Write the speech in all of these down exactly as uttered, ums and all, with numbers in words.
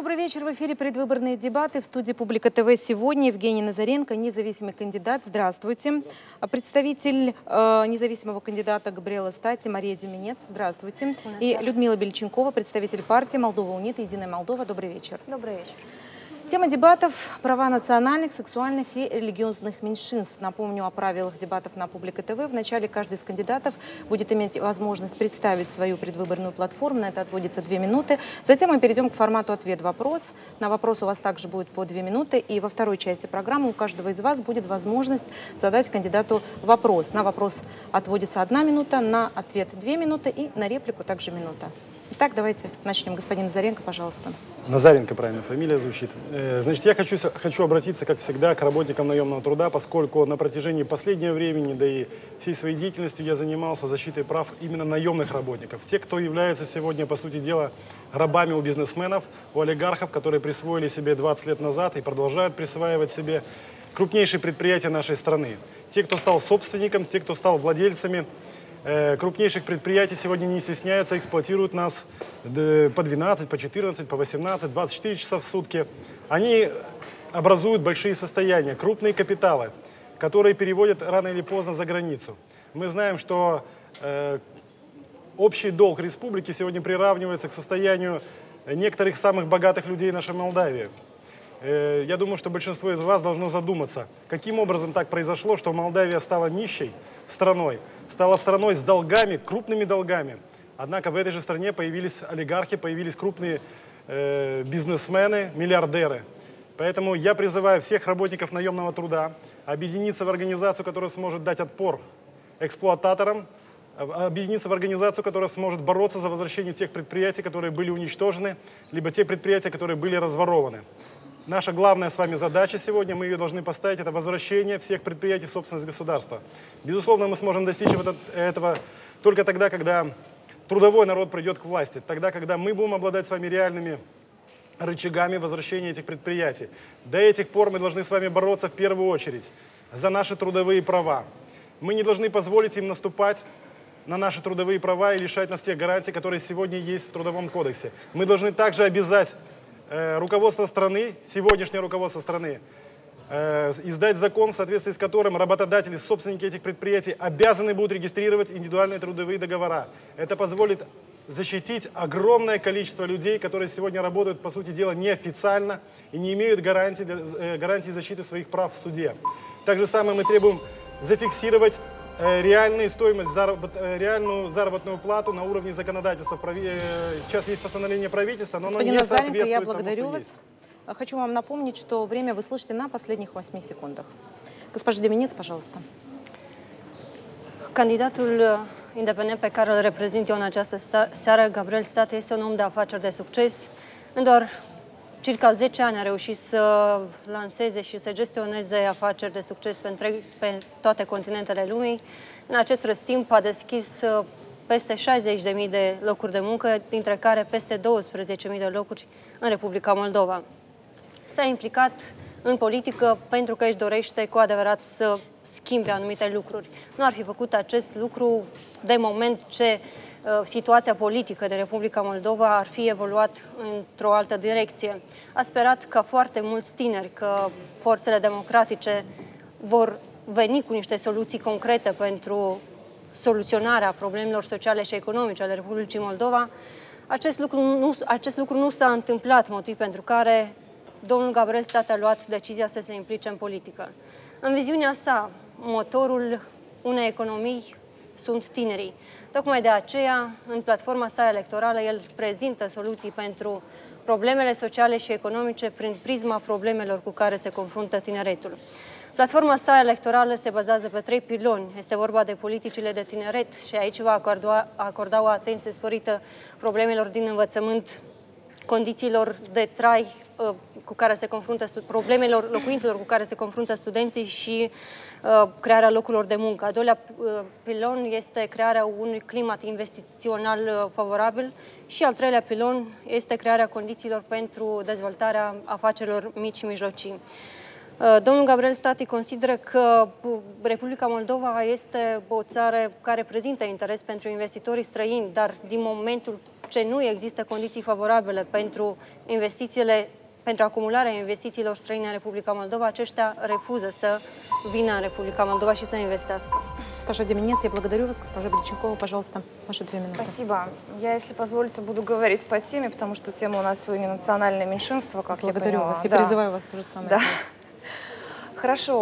Добрый вечер. В эфире предвыборные дебаты. В студии Публика ТВ сегодня Евгений Назаренко, независимый кандидат. Здравствуйте. Представитель э, независимого кандидата Габриэла Стати Мария Деменец. Здравствуйте. И Людмила Бельченкова, представитель партии Молдова УНИТ, Единая Молдова. Добрый вечер. Добрый вечер. Тема дебатов – права национальных, сексуальных и религиозных меньшинств. Напомню о правилах дебатов на Публика ТВ. Вначале каждый из кандидатов будет иметь возможность представить свою предвыборную платформу. На это отводится две минуты. Затем мы перейдем к формату ответ-вопрос. На вопрос у вас также будет по две минуты. И во второй части программы у каждого из вас будет возможность задать кандидату вопрос. На вопрос отводится одна минута, на ответ две минуты и на реплику также минута. Итак, давайте начнем. Господин Назаренко, пожалуйста. Назаренко, правильно, фамилия звучит. Значит, я хочу, хочу обратиться, как всегда, к работникам наемного труда, поскольку на протяжении последнего времени, да и всей своей деятельностью я занимался защитой прав именно наемных работников. Те, кто является сегодня, по сути дела, рабами у бизнесменов, у олигархов, которые присвоили себе двадцать лет назад и продолжают присваивать себе крупнейшие предприятия нашей страны. Те, кто стал собственником, те, кто стал владельцами крупнейших предприятий, сегодня не стесняются, эксплуатируют нас по двенадцать, по четырнадцать, по восемнадцать, двадцать четыре часа в сутки. Они образуют большие состояния, крупные капиталы, которые переводят рано или поздно за границу. Мы знаем, что э, общий долг республики сегодня приравнивается к состоянию некоторых самых богатых людей нашей Молдавии. Э, я думаю, что большинство из вас должно задуматься, каким образом так произошло, что Молдавия стала нищей страной, стала страной с долгами, крупными долгами. Однако в этой же стране появились олигархи, появились крупные э, бизнесмены, миллиардеры. Поэтому я призываю всех работников наемного труда объединиться в организацию, которая сможет дать отпор эксплуататорам, объединиться в организацию, которая сможет бороться за возвращение тех предприятий, которые были уничтожены, либо те предприятия, которые были разворованы. Наша главная с вами задача сегодня, мы ее должны поставить, это возвращение всех предприятий в собственность государства. Безусловно, мы сможем достичь этого только тогда, когда трудовой народ придет к власти, тогда, когда мы будем обладать с вами реальными рычагами возвращения этих предприятий. До этих пор мы должны с вами бороться в первую очередь за наши трудовые права. Мы не должны позволить им наступать на наши трудовые права и лишать нас тех гарантий, которые сегодня есть в Трудовом кодексе. Мы должны также обязать руководство страны, сегодняшнее руководство страны, э, издать закон, в соответствии с которым работодатели, собственники этих предприятий обязаны будут регистрировать индивидуальные трудовые договора. Это позволит защитить огромное количество людей, которые сегодня работают, по сути дела, неофициально и не имеют гарантии, э, гарантии защиты своих прав в суде. Так же самое мы требуем зафиксировать реальную стоимость, заработ, реальную заработную плату на уровне законодательства. Сейчас есть постановление правительства, но Господин оно не Назаренко, соответствует я благодарю тому, вас. Есть. Хочу вам напомнить, что время вы слышите на последних восьми секундах. Госпожа Деменец, пожалуйста. Candidatul independent pe care îl reprezint eu în această seară, Gabriel Stati, este un om de afaceri de succes. În doar circa zece ani a reușit să lanseze și să gestioneze afaceri de succes pe, întreg, pe toate continentele lumii. În acest răstimp a deschis peste șaizeci de mii de locuri de muncă, dintre care peste douăsprezece mii de locuri în Republica Moldova. S-a implicat în politică pentru că își dorește cu adevărat să schimbe anumite lucruri. Nu ar fi făcut acest lucru de moment ce situația politică de Republica Moldova ar fi evoluat într-o altă direcție. A sperat ca foarte mulți tineri, că forțele democratice vor veni cu niște soluții concrete pentru soluționarea problemelor sociale și economice ale Republicii Moldova. Acest lucru nu, acest lucru nu s-a întâmplat, motiv pentru care domnul Gabriel Stati a luat decizia să se implice în politică. În viziunea sa, motorul unei economii sunt tinerii. Tocmai de aceea, în platforma sa electorală, el prezintă soluții pentru problemele sociale și economice prin prisma problemelor cu care se confruntă tineretul. Platforma sa electorală se bazează pe trei piloni. Este vorba de politicile de tineret și aici va acorda, acorda o atenție sporită problemelor din învățământ, condițiilor de trai cu care se confruntă, problemelor locuințelor cu care se confruntă studenții și uh, crearea locurilor de muncă. Al doilea uh, pilon este crearea unui climat investițional uh, favorabil și al treilea pilon este crearea condițiilor pentru dezvoltarea afacerilor mici și mijlocii. Uh, domnul Gabriel Stati consideră că Republica Moldova este o țară care prezintă interes pentru investitorii străini, dar din momentul ce nu există condiții favorabile pentru investițiile, pentru acumularea investițiilor străine în Republica Moldova, aceștia refuză să vină în Republica Moldova și să investească. Госпожа Деменец, я благодарю вас. Госпожа Бриченкова, пожалуйста, ваши две минуты. Спасибо. Я, если позволите, буду говорить по теме, потому что тема у нас сегодня национальное меньшинство, как Благодарю я поняла. вас и Да. призываю вас то же самое Да. делать. Хорошо.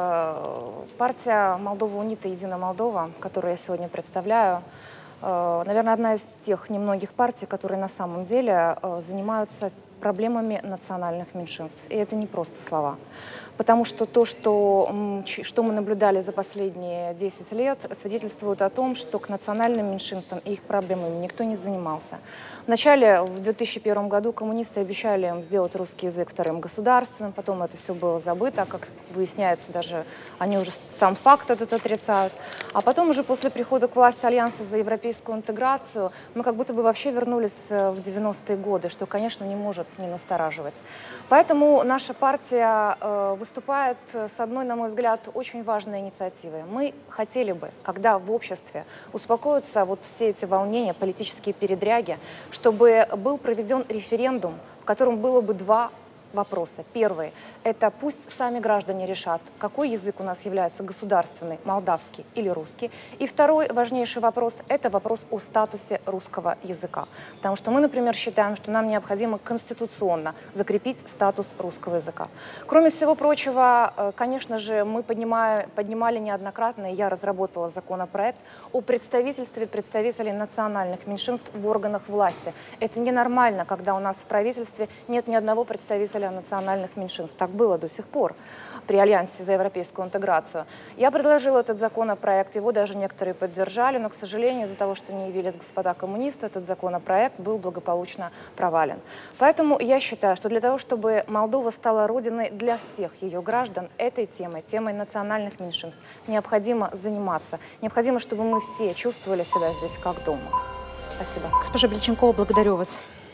Партия Молдова Унита, Единая Молдова, которую я сегодня представляю, наверное, одна из тех немногих партий, которые на самом деле занимаются проблемами национальных меньшинств. И это не просто слова. Потому что то, что, что мы наблюдали за последние десять лет, свидетельствует о том, что к национальным меньшинствам и их проблемами никто не занимался. Вначале, в две тысячи первом году, коммунисты обещали им сделать русский язык вторым государственным, потом это все было забыто, а как выясняется, даже они уже сам факт этот отрицают. А потом уже после прихода к власти Альянса за европейскую интеграцию мы как будто бы вообще вернулись в девяностые годы, что, конечно, не может не настораживать. Поэтому наша партия э, выступает с одной, на мой взгляд, очень важной инициативой. Мы хотели бы, когда в обществе успокоятся вот все эти волнения, политические передряги, чтобы был проведен референдум, в котором было бы два вопроса. Первый – это пусть сами граждане решат, какой язык у нас является государственный, молдавский или русский. И второй важнейший вопрос – это вопрос о статусе русского языка. Потому что мы, например, считаем, что нам необходимо конституционно закрепить статус русского языка. Кроме всего прочего, конечно же, мы поднимали, поднимали неоднократно, и я разработала законопроект о представительстве представителей национальных меньшинств в органах власти. Это ненормально, когда у нас в правительстве нет ни одного представителя национальных меньшинств. Так было до сих пор при Альянсе за европейскую интеграцию. Я предложила этот законопроект, его даже некоторые поддержали, но, к сожалению, из-за того, что не явились господа коммунисты, этот законопроект был благополучно провален. Поэтому я считаю, что для того, чтобы Молдова стала родиной для всех ее граждан, этой темой, темой национальных меньшинств, необходимо заниматься. Необходимо, чтобы мы все чувствовали себя здесь как дома. Спасибо. Госпожа Бриченкова, благодарю вас.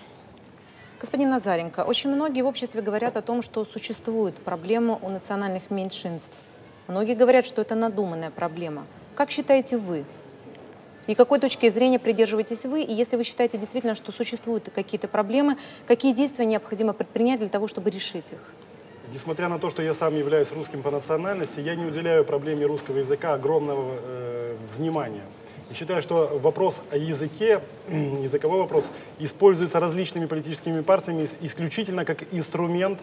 Господин Назаренко, очень многие в обществе говорят о том, что существует проблема у национальных меньшинств. Многие говорят, что это надуманная проблема. Как считаете вы? И какой точки зрения придерживаетесь вы? И если вы считаете действительно, что существуют какие-то проблемы, какие действия необходимо предпринять для того, чтобы решить их? Несмотря на то, что я сам являюсь русским по национальности, я не уделяю проблеме русского языка огромного э, внимания. И считаю, что вопрос о языке, языковой вопрос, используется различными политическими партиями исключительно как инструмент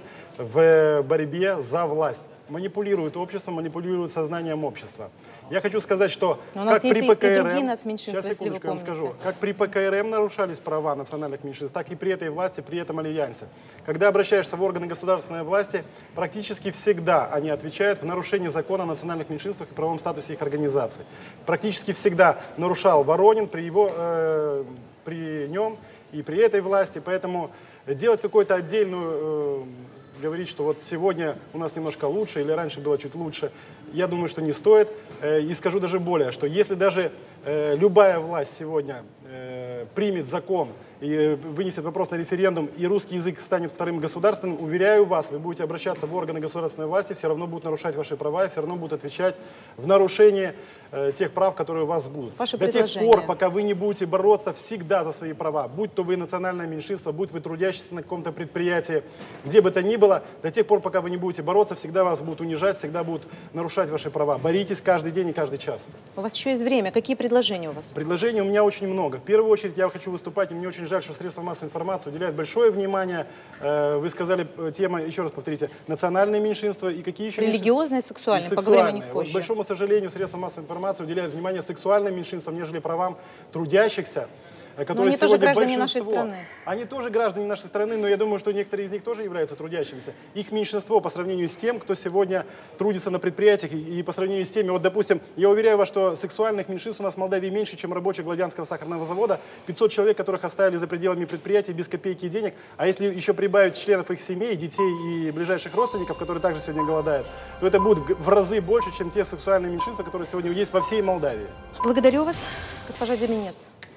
в борьбе за власть. Манипулируют обществом, манипулируют сознанием общества. Я хочу сказать, что как при ПКРМ, сейчас, секундочку, я вам скажу, как при ПКРМ нарушались права национальных меньшинств, так и при этой власти, при этом альянсе. Когда обращаешься в органы государственной власти, практически всегда они отвечают в нарушении закона о национальных меньшинствах и правовом статусе их организаций. Практически всегда нарушал Воронин при, его, э, при нем и при этой власти, поэтому делать какую-то отдельную... Э, говорить, что вот сегодня у нас немножко лучше или раньше было чуть лучше, я думаю, что не стоит. И скажу даже более, что если даже любая власть сегодня примет закон и вынесет вопрос на референдум, и русский язык станет вторым государственным, уверяю вас, вы будете обращаться в органы государственной власти, все равно будут нарушать ваши права и все равно будут отвечать в нарушении э, тех прав, которые у вас будут. Ваше До тех пор, пока вы не будете бороться всегда за свои права, будь то вы национальное меньшинство, будь вы трудящиеся на каком-то предприятии, где бы то ни было, до тех пор, пока вы не будете бороться, всегда вас будут унижать, всегда будут нарушать ваши права. Боритесь каждый день и каждый час. У вас еще есть время. Какие предложения у вас? Предложений у меня очень много. В первую очередь я хочу выступать, и мне очень жаль, что средства массовой информации уделяют большое внимание. Вы сказали, тема, еще раз повторите, национальные меньшинства и какие еще религиозные и сексуальные. И поговорим о них Вот, позже. к большому сожалению, средства массовой информации уделяют внимание сексуальным меньшинствам, нежели правам трудящихся. Но они тоже граждане нашей страны. Они тоже граждане нашей страны, но я думаю, что некоторые из них тоже являются трудящимися. Их меньшинство по сравнению с тем, кто сегодня трудится на предприятиях, и по сравнению с теми, вот, допустим, я уверяю вас, что сексуальных меньшинств у нас в Молдавии меньше, чем рабочих Гладянского сахарного завода, пятьсот человек, которых оставили за пределами предприятий без копейки денег, а если еще прибавить членов их семей, детей и ближайших родственников, которые также сегодня голодают, то это будет в разы больше, чем те сексуальные меньшинства, которые сегодня есть во всей Молдавии. Благодарю вас, госпожа Деменец.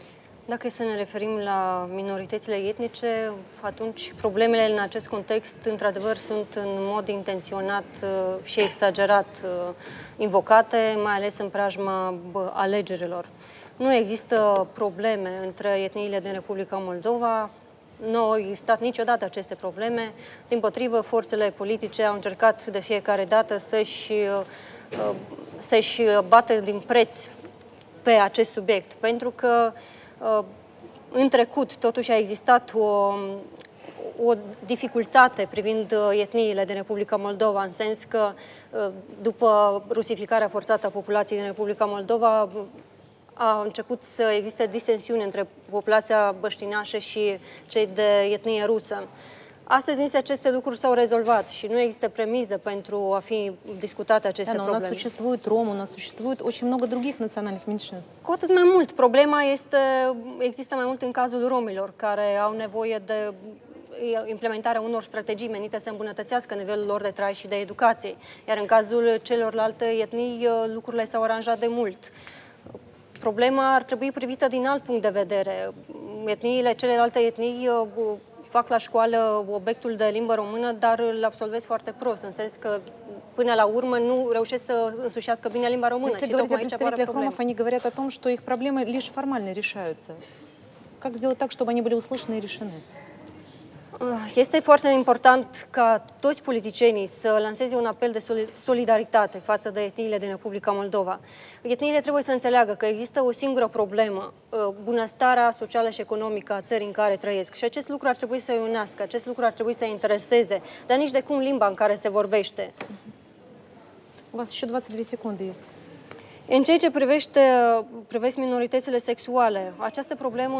Dacă e să ne referim la minoritățile etnice, atunci problemele în acest context, într-adevăr, sunt în mod intenționat și exagerat invocate, mai ales în preajma alegerilor. Nu există probleme între etniile din Republica Moldova, nu au existat niciodată aceste probleme. Dimpotrivă, forțele politice au încercat de fiecare dată să-și să-și bată din preț pe acest subiect, pentru că în trecut, totuși, a existat o, o dificultate privind etniile din Republica Moldova, în sens că, după rusificarea forțată a populației din Republica Moldova, a început să existe disensiuni între populația băștinașă și cei de etnie rusă. Astăzi, însă, aceste lucruri s-au rezolvat și nu există premiză pentru a fi discutate aceste да, но probleme. У нас существует ром, у нас существует очень много других национальных меньшинств. Cu atât mai mult, problema este, există mai mult în cazul romilor, care au nevoie de implementarea unor strategii menite să îmbunătățească nivelul lor de trai și de educație. Iar în cazul celorlalte etnii, lucrurile s-au aranjat de mult. Problema ar trebui privită din alt punct de vedere. Etniile, celelalte etnii fac la școală obiectul de limbă română, dar îl absolvesc foarte prost, în sens că până la urmă nu reușesc să însușească bine limba română. Если говорить о представителях ромов, они говорят о том, что их проблемы лишь формально решаются. Как сделать так, чтобы они были услышаны и решены? Este foarte important ca toți politicienii să lanseze un apel de solidaritate față de etniile din Republica Moldova. Etniile trebuie să înțeleagă că există o singură problemă, bunăstarea socială și economică a țării în care trăiesc. Și acest lucru ar trebui să-i unească, acest lucru ar trebui să-i intereseze, dar nici de cum limba în care se vorbește. У вас еще двадцать две секунды есть. În ceea ce privește, privește minoritățile sexuale, această problemă,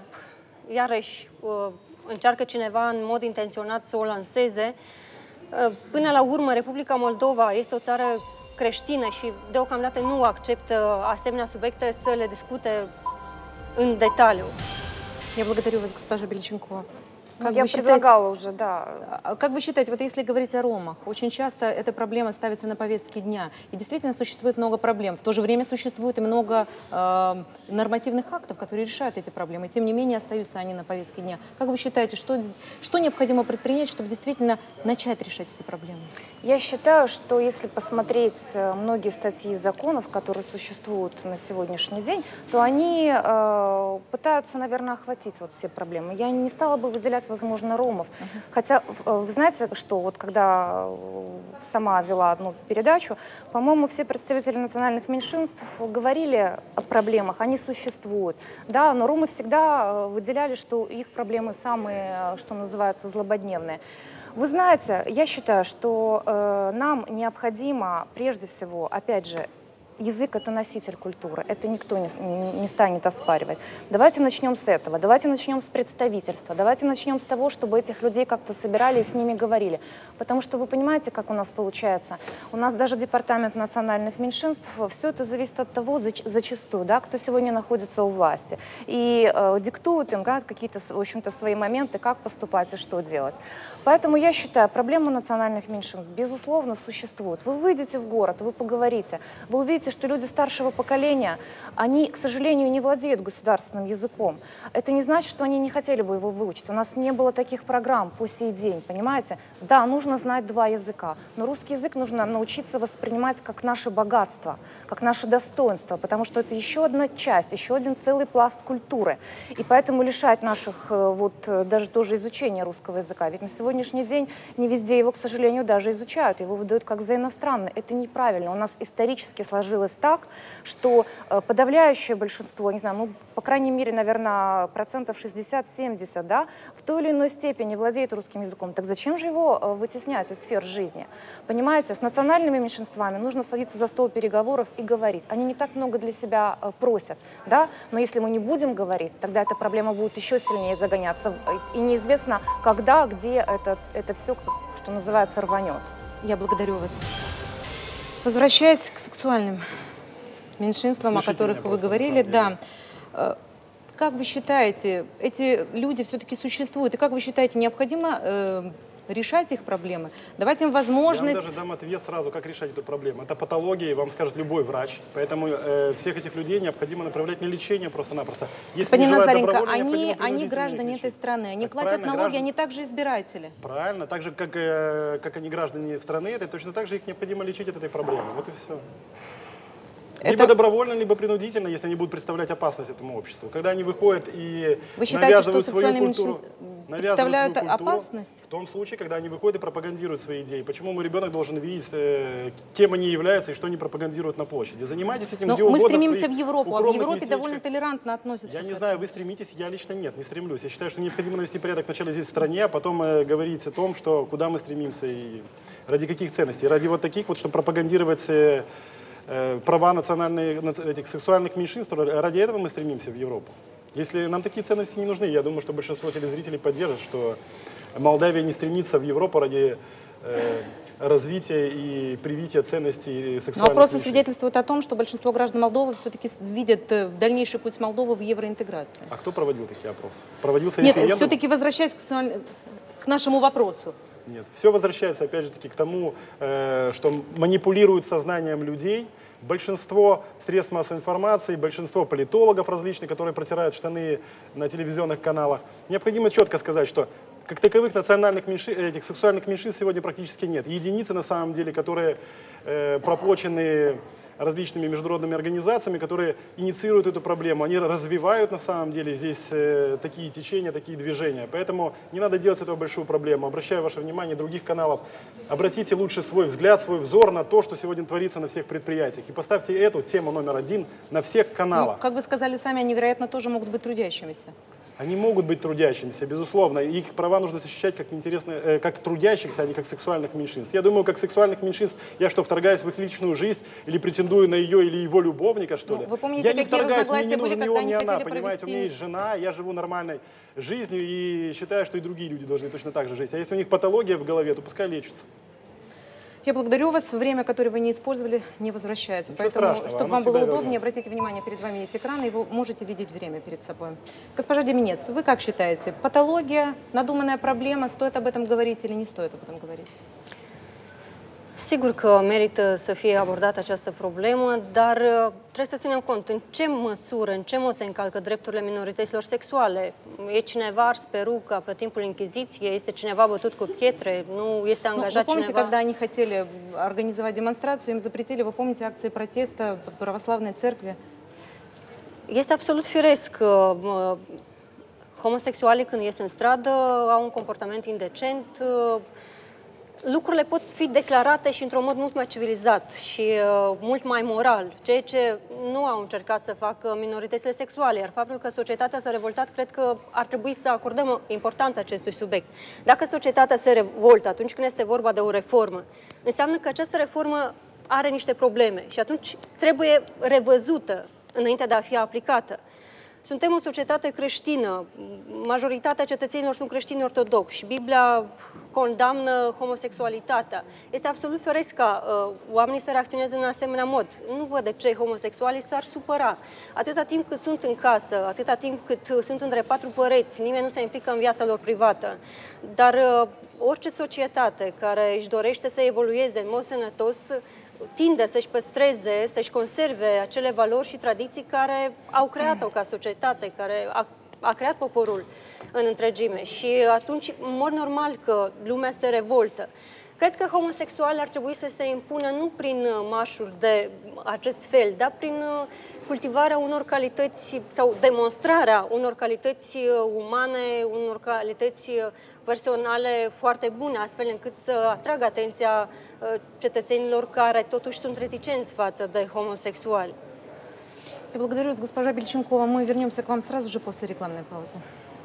iarăși, încearcă cineva în mod intenționat să o lanseze. Până la urmă, Republica Moldova este o țară creștină și deocamdată nu acceptă asemenea subiecte să le discute în detaliu. Я благодарю вас, госпожа Бельченкова. Как Я предлагала уже, да. Как вы считаете, вот если говорить о ромах, очень часто эта проблема ставится на повестке дня, и действительно существует много проблем. В то же время существует и много э, нормативных актов, которые решают эти проблемы. Тем не менее, остаются они на повестке дня. Как вы считаете, что, что необходимо предпринять, чтобы действительно начать решать эти проблемы? Я считаю, что если посмотреть многие статьи законов, которые существуют на сегодняшний день, то они э, пытаются, наверное, охватить вот все проблемы. Я не стала бы выделять, возможно, ромов. Uh-huh. Хотя, вы знаете, что вот когда сама вела одну передачу, по-моему, все представители национальных меньшинств говорили о проблемах, они существуют. Да, но ромы всегда выделяли, что их проблемы самые, что называется, злободневные. Вы знаете, я считаю, что э, нам необходимо, прежде всего, опять же, язык – это носитель культуры, это никто не, не, не станет оспаривать. Давайте начнем с этого, давайте начнем с представительства, давайте начнем с того, чтобы этих людей как-то собирали и с ними говорили. Потому что вы понимаете, как у нас получается? У нас даже департамент национальных меньшинств, все это зависит от того, зачастую, да, кто сегодня находится у власти. И э, диктуют им да, какие-то, в общем-то, свои моменты, как поступать и что делать. Поэтому я считаю, проблема национальных меньшинств, безусловно, существует. Вы выйдете в город, вы поговорите, вы увидите, что люди старшего поколения, они, к сожалению, не владеют государственным языком. Это не значит, что они не хотели бы его выучить. У нас не было таких программ по сей день, понимаете? Да, нужно знать два языка, но русский язык нужно научиться воспринимать как наше богатство, как наше достоинство, потому что это еще одна часть, еще один целый пласт культуры. И поэтому лишать наших, вот, даже тоже изучения русского языка, ведь на сегодняшний день не везде его, к сожалению, даже изучают, его выдают как за иностранный. Это неправильно. У нас исторически сложилось так, что подавляющее большинство, не знаю, ну, по крайней мере, наверное, процентов шестьдесят-семьдесят, да, в той или иной степени владеет русским языком. Так зачем же его вытеснять из сфер жизни? Понимаете, с национальными меньшинствами нужно садиться за стол переговоров и говорить. Они не так много для себя просят, да, но если мы не будем говорить, тогда эта проблема будет еще сильнее загоняться. И неизвестно, когда, где это, это все, что называется, рванет. Я благодарю вас. Возвращаясь к сексуальным меньшинствам, Слушайте о которых вы просто, говорили, да. Как вы считаете, эти люди все-таки существуют? И как вы считаете, необходимо э, решать их проблемы, давать им возможность... Я вам даже дам ответ сразу, как решать эту проблему. Это патология, вам скажет любой врач. Поэтому э, всех этих людей необходимо направлять на лечение просто-напросто. Господин Назаренко, они, они граждане этой страны, они так, платят налоги, граждан... они также избиратели. Правильно, так же, как, э, как они граждане страны, это точно так же их необходимо лечить от этой проблемы. Вот и все. Либо Это... добровольно, либо принудительно, если они будут представлять опасность этому обществу. Когда они выходят и Вы считаете, навязывают что свою сексуальные культуру, меньшинства навязывают представляют свою культуру, опасность? в том случае, когда они выходят и пропагандируют свои идеи. Почему мой ребенок должен видеть, э, кем они являются и что они пропагандируют на площади? Занимайтесь этим Но где мы угодно. стремимся в Европу, а в Европе местечках. довольно толерантно относятся. Я не к знаю, этому. вы стремитесь, я лично нет, не стремлюсь. Я считаю, что необходимо навести порядок вначале здесь в стране, а потом э, говорить о том, что, куда мы стремимся и ради каких ценностей. Ради вот таких вот, чтобы пропагандировать... Э, права национальных, этих сексуальных меньшинств, ради этого мы стремимся в Европу. Если нам такие ценности не нужны, я думаю, что большинство телезрителей поддержат, что Молдавия не стремится в Европу ради э, развития и привития ценностей сексуальных Но опросы меньшинств. свидетельствуют о том, что большинство граждан Молдовы все-таки видят дальнейший путь Молдовы в евроинтеграции. А кто проводил такие опросы? Проводился Нет, референдум? все-таки возвращаясь к, к нашему вопросу. Нет, все возвращается, опять же таки, к тому, э, что манипулируют сознанием людей. Большинство средств массовой информации, большинство политологов различных, которые протирают штаны на телевизионных каналах. Необходимо четко сказать, что как таковых национальных меньшин, этих сексуальных меньшинств сегодня практически нет. Единицы, на самом деле, которые э, проплачены различными международными организациями, которые инициируют эту проблему. Они развивают на самом деле здесь э, такие течения, такие движения. Поэтому не надо делать с этого большую проблему. Обращаю ваше внимание других каналов. Обратите лучше свой взгляд, свой взор на то, что сегодня творится на всех предприятиях. И поставьте эту тему номер один на всех каналах. Ну, как вы сказали сами, они, вероятно, тоже могут быть трудящимися. Они могут быть трудящимися, безусловно. Их права нужно защищать как, интересно, э, как трудящихся, а не как сексуальных меньшинств. Я думаю, как сексуальных меньшинств, я что, вторгаюсь в их личную жизнь или претендую на ее или его любовника, что Ну, ли? вы помните, я не какие вторгаюсь, мне не разногласия были, нужен ни когда он, ни они она. хотели Понимаете, у меня провести- есть жена, я живу нормальной жизнью и считаю, что и другие люди должны точно так же жить. А если у них патология в голове, то пускай лечатся. Я благодарю вас. Время, которое вы не использовали, не возвращается. Ничего Поэтому, страшного, чтобы оно вам было всегда удобнее, вернется. обратите внимание, перед вами есть экран, и вы можете видеть время перед собой. Госпожа Деменец, вы как считаете, патология, надуманная проблема, стоит об этом говорить или не стоит об этом говорить? Sigur că merită să fie abordată această problemă, dar trebuie să ținem cont în ce măsură, în ce mod se încalcă drepturile minorităților sexuale. E cineva ars peruca pe timpul Închiziției, este cineva bătut cu pietre, nu este Ну, вы angajat помните, cineva... когда они хотели организовать демонстрацию, им запретили, вы помните, акции протеста православной церкви? Este absolut firesc că mă, homosexualii când ies în stradă au un comportament indecent. Lucrurile pot fi declarate și într-un mod mult mai civilizat și uh, mult mai moral, ceea ce nu au încercat să facă minoritățile sexuale, iar faptul că societatea s-a revoltat, cred că ar trebui să acordăm importanța acestui subiect. Dacă societatea se revoltă atunci când este vorba de o reformă, înseamnă că această reformă are niște probleme și atunci trebuie revăzută înainte de a fi aplicată. Suntem o societate creștină, majoritatea cetățenilor sunt creștini ortodoxi, Biblia condamnă homosexualitatea. Este absolut firesc ca uh, oamenii să reacționeze în asemenea mod. Nu văd de ce homosexualii s-ar supăra. Atâta timp cât sunt în casă, atâta timp cât sunt între patru păreți, nimeni nu se implică în viața lor privată. Dar uh, orice societate care își dorește să evolueze în mod sănătos tinde să-și păstreze, să-și conserve acele valori și tradiții care au creat-o ca societate, care a, a creat poporul în întregime. Și atunci, în mod normal că lumea se revoltă. Cred că homosexualii ar trebui să se impună nu prin marșuri de acest fel, dar prin cultivarea unor calități sau demonstrarea unor calități umane, unor calități personale foarte bune, astfel încât să atragă atenția cetățenilor care totuși sunt reticenți față de homosexuali. Я благодарю вас, госпожа Бельченкова. Мы вернемся к вам сразу же после рекламной паузы.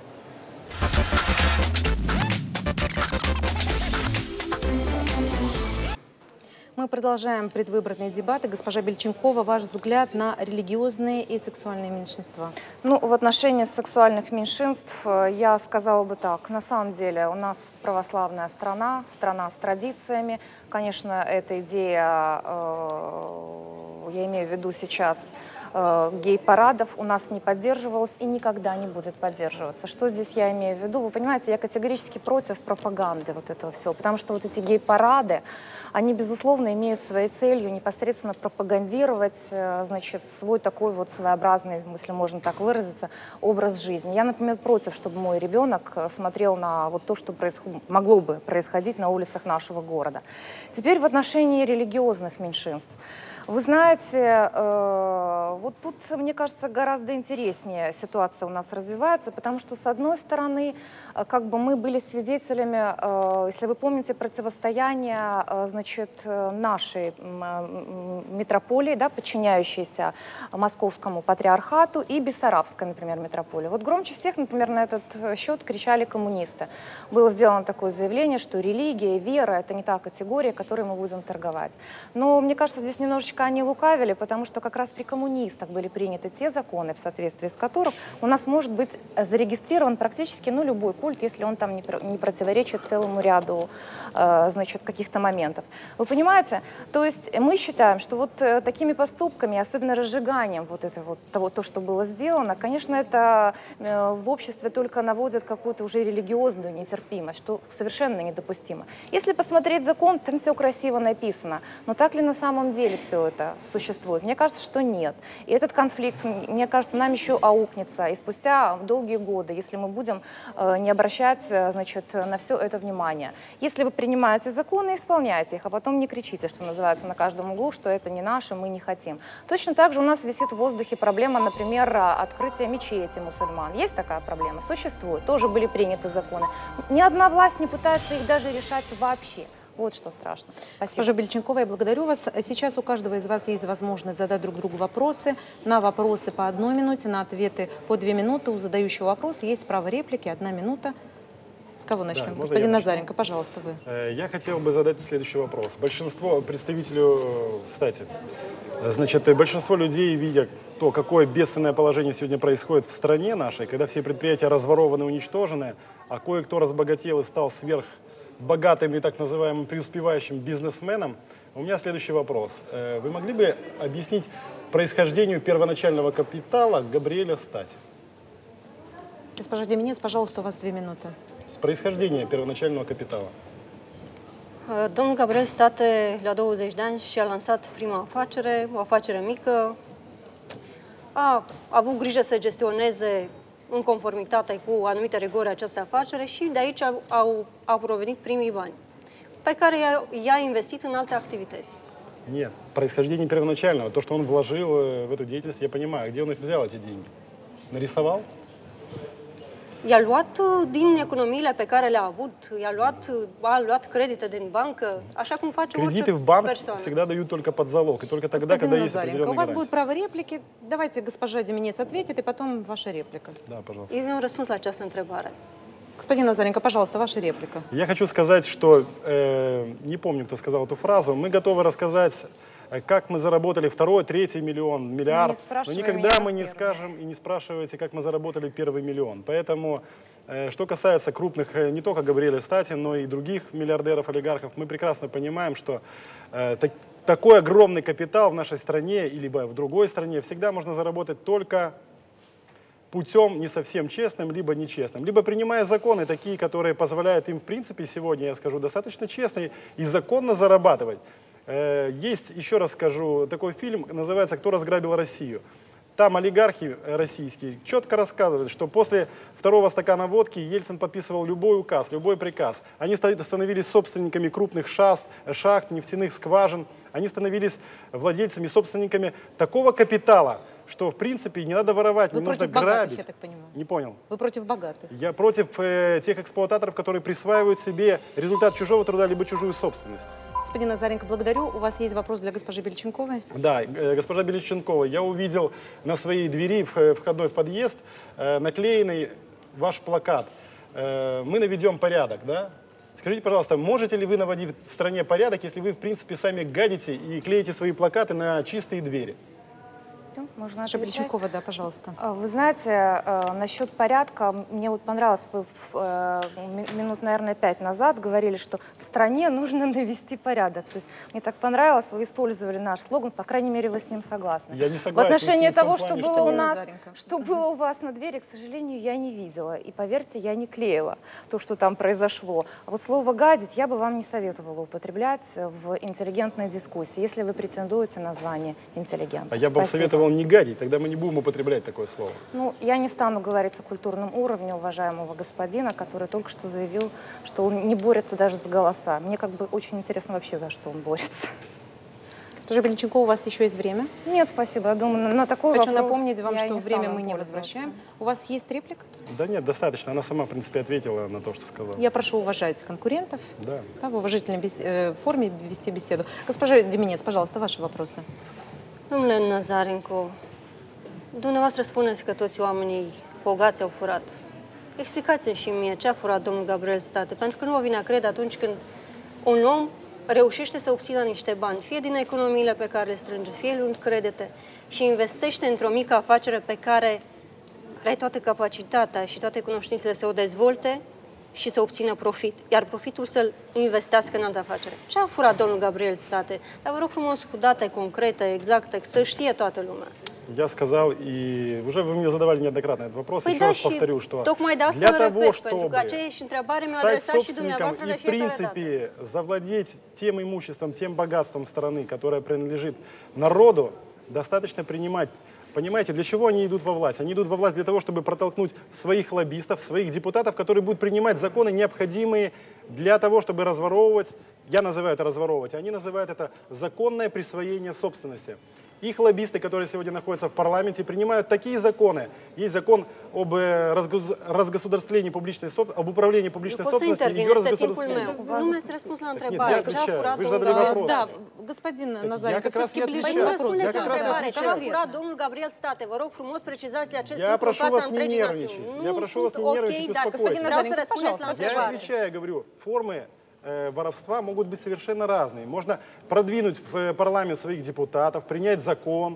Мы продолжаем предвыборные дебаты. Госпожа Бельченкова, ваш взгляд на религиозные и сексуальные меньшинства? Ну, в отношении сексуальных меньшинств я сказала бы так. На самом деле у нас православная страна, страна с традициями. Конечно, эта идея, я имею в виду сейчас э, гей-парадов у нас не поддерживалось и никогда не будет поддерживаться. Что здесь я имею в виду? Вы понимаете, я категорически против пропаганды вот этого всего, потому что вот эти гей-парады, они, безусловно, имеют своей целью непосредственно пропагандировать, э, значит, свой такой вот своеобразный, если можно так выразиться, образ жизни. Я, например, против, чтобы мой ребенок смотрел на вот то, что происход... могло бы происходить на улицах нашего города. Теперь в отношении религиозных меньшинств. Вы знаете, э, вот тут, мне кажется, гораздо интереснее ситуация у нас развивается, потому что, с одной стороны, э, как бы мы были свидетелями, э, если вы помните, противостояния, э, значит, нашей э, метрополии, да, подчиняющейся Московскому патриархату, и Бессарабской, например, метрополии. Вот громче всех, например, на этот счет кричали коммунисты. Было сделано такое заявление, что религия, вера – это не та категория, которой мы будем торговать. Но, мне кажется, здесь немножечко они лукавили, потому что как раз при коммунистах были приняты те законы, в соответствии с которых у нас может быть зарегистрирован практически ну, любой культ, если он там не, не противоречит целому ряду э, значит, каких-то моментов. Вы понимаете? То есть мы считаем, что вот э, такими поступками, особенно разжиганием вот этого вот, того, то, что было сделано, конечно, это э, в обществе только наводит какую-то уже религиозную нетерпимость, что совершенно недопустимо. Если посмотреть закон, там все красиво написано, но так ли на самом деле все это существует? Мне кажется, что нет. И этот конфликт, мне кажется, нам еще аукнется. И спустя долгие годы, если мы будем э, не обращать, значит, на все это внимание. Если вы принимаете законы, исполняйте их, а потом не кричите, что называется, на каждом углу, что это не наше, мы не хотим. Точно так же у нас висит в воздухе проблема, например, открытия мечети мусульман. Есть такая проблема? Существует. Тоже были приняты законы. Ни одна власть не пытается их даже решать вообще. Вот что страшно. Спасибо. Госпожа Бельченкова, я благодарю вас. Сейчас у каждого из вас есть возможность задать друг другу вопросы. На вопросы по одной минуте, на ответы по две минуты. У задающего вопрос есть право реплики, одна минута. С кого начнем? Да, господин Назаренко, пожалуйста, вы. Я хотел бы задать следующий вопрос. Большинство представителей, кстати, значит, большинство людей, видя то, какое бедственное положение сегодня происходит в стране нашей, когда все предприятия разворованы, уничтожены, а кое-кто разбогател и стал сверх богатым и так называемым преуспевающим бизнесменом, у меня следующий вопрос. Вы могли бы объяснить происхождению первоначального капитала Габриэля Стати? Госпожа Деменец, пожалуйста, у вас две minute. Происхождение первоначального capitala. Domnul Gabriel State, la douăzeci de ani, și-a lansat prima afacere, o afacere mică. A avut grijă să gestioneze în conformitate cu anumite rigori această afacere și de aici au, au, au provenit primii bani, pe care i-a investit în alte activități. Нет, происхождение первоначального, то, что он вложил в эту деятельность, я понимаю. Где он их взял, эти деньги? Нарисовал? I-a luat din economiile pe care le-a avut, i-a luat, a luat credite din bancă, așa cum face orice Кредиты в банк persoană. всегда дают только под залог, и только тогда, Господин когда есть Назаренко, определенные у вас гарантии. будет право реплики. Давайте госпожа Деменец ответит, и потом ваша реплика. Да, пожалуйста. Eu am răspuns la această întrebare. Господин Назаренко, пожалуйста, ваша реплика. Я хочу сказать, что, э, не помню, кто сказал эту фразу, мы готовы рассказать, как мы заработали второй, третий миллион, миллиард, но никогда мы не скажем и не спрашивайте, как мы заработали первый миллион. Поэтому, э, что касается крупных, э, не только Габриэля Стати, но и других миллиардеров, олигархов, мы прекрасно понимаем, что э, так, такой огромный капитал в нашей стране, либо в другой стране, всегда можно заработать только путем не совсем честным, либо нечестным, либо принимая законы такие, которые позволяют им, в принципе, сегодня, я скажу, достаточно честно и законно зарабатывать. Есть, еще раз скажу, такой фильм, называется «Кто разграбил Россию». Там олигархи российские четко рассказывают, что после второго стакана водки Ельцин подписывал любой указ, любой приказ. Они становились собственниками крупных шахт, шахт, нефтяных скважин. Они становились владельцами, собственниками такого капитала, что, в принципе, не надо воровать, Вы не нужно против грабить. богатых, я так понимаю? Не понял. Вы против богатых? Я против э, тех эксплуататоров, которые присваивают себе результат чужого труда, либо чужую собственность. Господин Назаренко, благодарю. У вас есть вопрос для госпожи Бельченковой? Да, э, госпожа Бельченкова, я увидел на своей двери, в, входной в подъезд, э, наклеенный ваш плакат. Э, мы наведем порядок, да? Скажите, пожалуйста, можете ли вы наводить в стране порядок, если вы, в принципе, сами гадите и клеите свои плакаты на чистые двери? Начнем? Можно Наша отвечать? Бельченкова, да, пожалуйста. Вы знаете, насчет порядка, мне вот понравилось, вы минут, наверное, пять назад говорили, что в стране нужно навести порядок. То есть мне так понравилось, вы использовали наш слоган, по крайней мере, вы с ним согласны. Я не согласен. В отношении с ним в том того, плане, что было что- у нас, Назаренко. что было у вас на двери, к сожалению, я не видела. И поверьте, я не клеила то, что там произошло. А вот слово «гадить» я бы вам не советовала употреблять в интеллигентной дискуссии, если вы претендуете на звание интеллигента. А я бы Спасибо. советовал не гадить, тогда мы не будем употреблять такое слово. Ну, я не стану говорить о культурном уровне уважаемого господина, который только что заявил, что он не борется даже за голоса. Мне как бы очень интересно вообще, за что он борется. Госпожа Бельченкова, у вас еще есть время. Нет, спасибо. Я думаю, на, на такой Хочу вопрос напомнить вам, я что не время стану мы не пользоваться. возвращаем. У вас есть реплика? Да нет, достаточно. Она сама, в принципе, ответила на то, что сказала. Я прошу уважать конкурентов, Да. да, в уважительной бес- э, форме вести беседу. Госпожа Деменец, пожалуйста, ваши вопросы. Domnule Nazarenko, dumneavoastră spuneți că toți oamenii bogați au furat. Explicați-mi și mie ce a furat domnul Gabriel State, pentru că nu vă vine a crede atunci când un om reușește să obțină niște bani, fie din economiile pe care le strânge, fie luând credite și investește într-o mică afacere pe care are toată capacitatea și toate cunoștințele să o dezvolte și să obțină profit, iar profitul să-l investească în altă afacere. Ce a furat domnul Gabriel State? Dar vă rog frumos cu date concrete, exacte, să știe toată lumea. Я сказал, и уже вы мне задавали неоднократно этот вопрос, Păi еще da, раз și повторю, что tocmai de asta для îl того, repet, pentru чтобы că aceeași întrebare mi-o стать adresați și собственником dumneavoastră и, de в fiecare dată. принципе, завладеть тем имуществом, тем богатством страны, которое принадлежит народу, достаточно принимать. Понимаете, для чего они идут во власть? Они идут во власть для того, чтобы протолкнуть своих лоббистов, своих депутатов, которые будут принимать законы, необходимые для того, чтобы разворовывать, я называю это разворовывать, они называют это законное присвоение собственности. Их лоббисты, которые сегодня находятся в парламенте, принимают такие законы. Есть закон об э, разгос- разгосударствлении публичной соб- об управлении публичной Eu pot să собственности и ее intervin, este timpul разгосударствление. meu. Nu mi-ați răspuns la я întrebare. Ce a отвечаю. furat Вы же domnul задали Gabriel вопрос. Да, State? господин Так я Назаренко, как раз все-таки и ближе Păi к nu отвечаю. вопросу. răspundeți Я la как раз întrebare. Ce a отвечаю. furat domnul Gabriel State? Vă rog frumos, precizați de acest Я lucru în прошу fața вас не întregii națiuni. нервничать. Nu Я прошу sunt вас не ok, нервничать, dar успокойтесь. vreau să Назаренко, răspundeți la пожалуйста. Я întrebare. отвечаю, говорю, формы э, воровства могут быть совершенно разные. Можно продвинуть в э, парламент своих депутатов, принять закон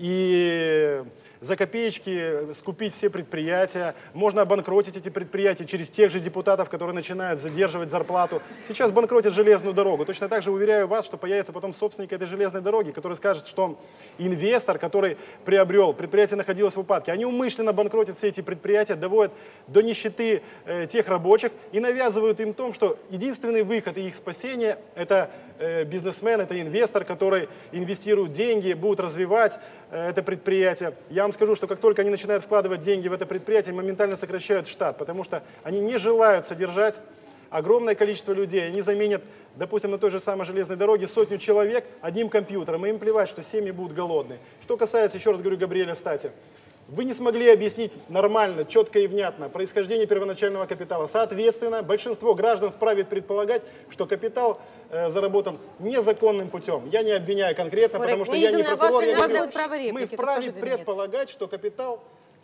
и за копеечки скупить все предприятия. Можно обанкротить эти предприятия через тех же депутатов, которые начинают задерживать зарплату. Сейчас банкротят железную дорогу. Точно так же уверяю вас, что появится потом собственник этой железной дороги, который скажет, что он инвестор, который приобрел, предприятие находилось в упадке. Они умышленно банкротят все эти предприятия, доводят до нищеты э, тех рабочих и навязывают им том, что единственный выход и их спасение – это э, бизнесмен, это инвестор, который инвестирует деньги, будет развивать э, это предприятие. Я вам скажу, что как только они начинают вкладывать деньги в это предприятие, моментально сокращают штат, потому что они не желают содержать огромное количество людей. Они заменят, допустим, на той же самой железной дороге сотню человек одним компьютером, и им плевать, что семьи будут голодные. Что касается, еще раз говорю, Габриэля Стати, вы не смогли объяснить нормально, четко и внятно происхождение первоначального капитала. Соответственно, большинство граждан вправе предполагать, что капитал э, заработан незаконным путем. Я не обвиняю конкретно, Коррект. потому что Мы я не идем на прокурор. вас, Я у вас говорю, будет право реплики, мы вправе госпожа Деминец. предполагать, что капитал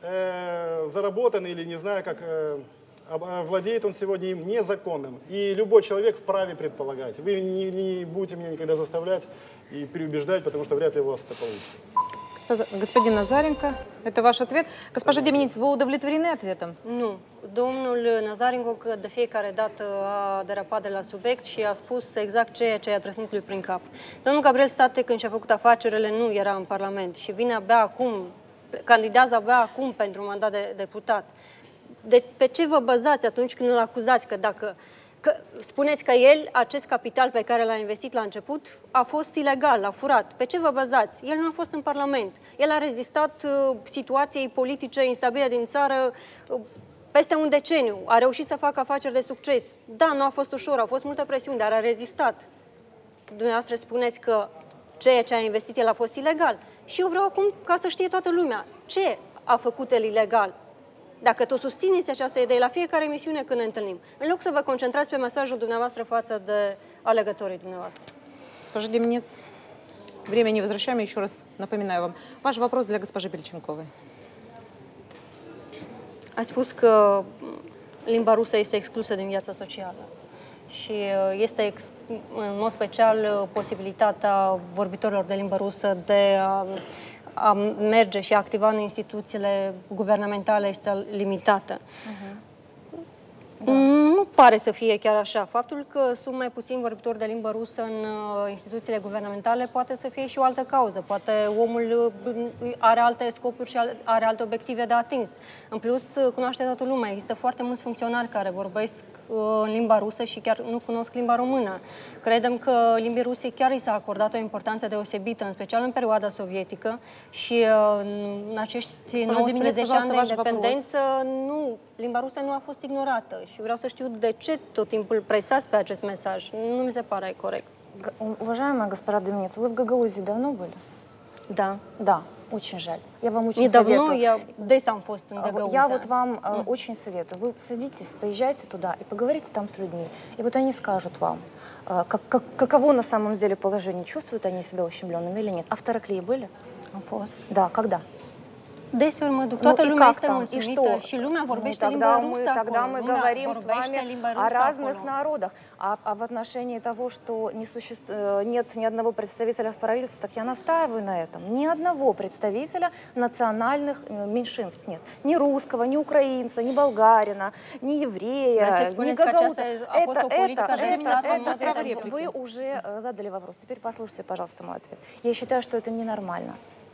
э, заработан или не знаю, как э, об- владеет он сегодня им незаконным. И любой человек вправе предполагать. Вы не, не будете меня никогда заставлять и переубеждать, потому что вряд ли у вас это получится. Госпожа- Господин Назаренко, это ваш ответ. Госпожа Демениц, вы удовлетворены ответом? Nu. Domnul Nazarenko că de fiecare dată a derapat de la subiect și a spus exact ceea ce i-a trăsnit lui prin cap. Domnul Gabriel State, când și-a făcut afacerile, nu era în Parlament și vine abia acum, candidează abia acum pentru un mandat de deputat. De, pe ce vă bazați atunci când îl acuzați că dacă că, spuneți că el, acest capital pe care l-a investit la început, a fost ilegal, l-a furat? Pe ce vă bazați? El nu a fost în Parlament. El a rezistat uh, situației politice instabile din țară uh, peste un deceniu. A reușit să facă afaceri de succes. Da, nu a fost ușor, au fost multe presiuni, dar a rezistat. Dumneavoastră spuneți că ceea ce a investit el a fost ilegal. Și eu vreau acum ca să știe toată lumea ce a făcut el ilegal. Dacă tot susțineți această idee la fiecare emisiune când ne întâlnim, în loc să vă concentrați pe mesajul dumneavoastră față de alegătorii dumneavoastră. Госпожа Демениц, время не возвращаем, еще раз напоминаю вам. Ваш вопрос для госпожи Бельченковой. Ați spus că limba rusă este exclusă din viața socială și este ex, în mod special posibilitatea vorbitorilor de limbă rusă de a a merge și a activa în instituțiile guvernamentale este limitată. Uh-huh. Da. Nu pare să fie chiar așa. Faptul că sunt mai puțini vorbitori de limbă rusă în uh, instituțiile guvernamentale poate să fie și o altă cauză. Poate omul uh, are alte scopuri și are alte obiective de atins. În plus, uh, cunoaște toată lumea. Există foarte mulți funcționari care vorbesc uh, în limba rusă și chiar nu cunosc limba română. Credem că limbii ruse chiar i s-a acordat o importanță deosebită, în special în perioada sovietică și uh, în acești nouăsprezece ani de independență, nu, limba rusă nu a fost ignorată. Și vreau să știu de ce tot timpul presați pe acest mesaj. Nu mi se pare corect. Уважаемая госпожа Доминец, вы в Гагаузии давно были? Да. Да, очень жаль. Я вам очень Недавно, советую. я des am fost în Гагаузия. Я вот вам mm. очень советую. Вы садитесь, поезжайте туда и поговорите там с людьми. И вот они скажут вам, как, как, каково на самом деле положение. Чувствуют они себя ущемленными или нет. А в Тараклии были? Am fost. Да, когда? Deseori mă duc. Toată lumea este mulțumită și lumea vorbește ну, limba тогда rusă мы, acolo. Тогда мы Lumea говорим с vorbește вами limba о rusă разных acolo. народах. А, а в отношении того, что не суще... нет ни одного представителя в правительстве, так я настаиваю на этом. Ни одного представителя национальных меньшинств нет. Ни русского, ни украинца, ни болгарина, ни еврея, ни гагауза. Это, это, это, это, это, вы уже задали вопрос. Теперь послушайте, пожалуйста, мой ответ. Я считаю, что это ненормально.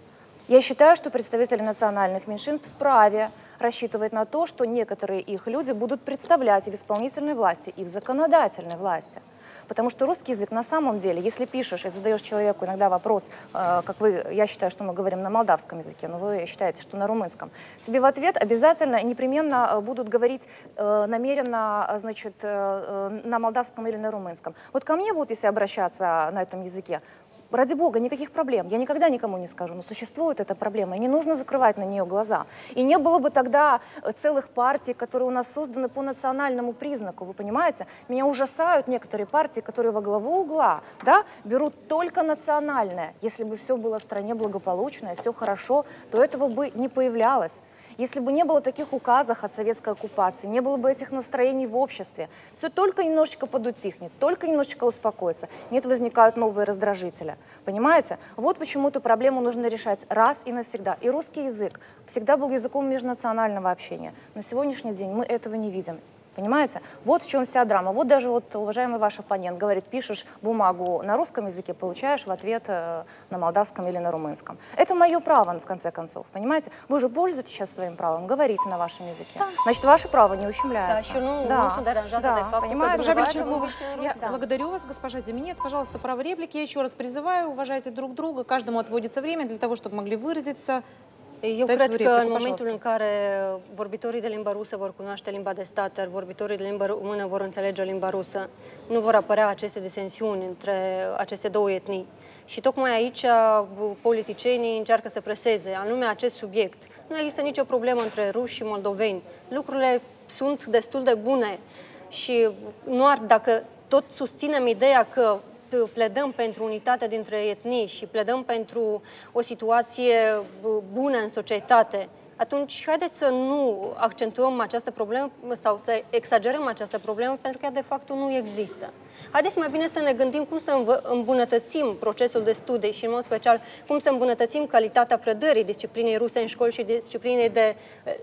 Я считаю, что представители национальных меньшинств вправе рассчитывать на то, что некоторые их люди будут представлять и в исполнительной власти, и в законодательной власти. Потому что русский язык на самом деле, если пишешь и задаешь человеку иногда вопрос, э, как вы, я считаю, что мы говорим на молдавском языке, но вы считаете, что на румынском, тебе в ответ обязательно и непременно будут говорить э, намеренно, значит, э, на молдавском или на румынском. Вот ко мне будут, если обращаться на этом языке, ради бога, никаких проблем. Я никогда никому не скажу, но существует эта проблема, и не нужно закрывать на нее глаза. И не было бы тогда целых партий, которые у нас созданы по национальному признаку, вы понимаете? Меня ужасают некоторые партии, которые во главу угла, да, берут только национальное. Если бы все было в стране благополучно, все хорошо, то этого бы не появлялось. Если бы не было таких указов о советской оккупации, не было бы этих настроений в обществе, все только немножечко подутихнет, только немножечко успокоится. Нет, возникают новые раздражители. Понимаете? Вот почему эту проблему нужно решать раз и навсегда. И русский язык всегда был языком межнационального общения. На сегодняшний день мы этого не видим. Понимаете? Вот в чем вся драма. Вот даже вот уважаемый ваш оппонент говорит, пишешь бумагу на русском языке, получаешь в ответ э, на молдавском или на румынском. Это мое право, в конце концов. Понимаете? Вы же пользуетесь сейчас своим правом, говорите на вашем языке. Да. Значит, ваше право не ущемляется. Да, еще ну, да. Ну, да. Понимаете? Госпожа Бельченкова, я да. благодарю вас, госпожа Доминец. Пожалуйста, право реплики. Я еще раз призываю, уважайте друг друга, каждому отводится время для того, чтобы могли выразиться. Eu cred că în momentul în care vorbitorii de limba rusă vor cunoaște limba de stat, iar vorbitorii de limba română vor înțelege limba rusă, nu vor apărea aceste disensiuni între aceste două etnii. Și tocmai aici politicienii încearcă să preseze, anume acest subiect. Nu există nicio problemă între ruși și moldoveni. Lucrurile sunt destul de bune și nu ar, dacă tot susținem ideea că pledăm pentru unitatea dintre etnii și pledăm pentru o situație bună în societate, atunci haideți să nu accentuăm această problemă sau să exagerăm această problemă, pentru că ea de fapt nu există. Haideți mai bine să ne gândim cum să îmbunătățim procesul de studii și în mod special cum să îmbunătățim calitatea predării disciplinei ruse în școli și disciplinei, de,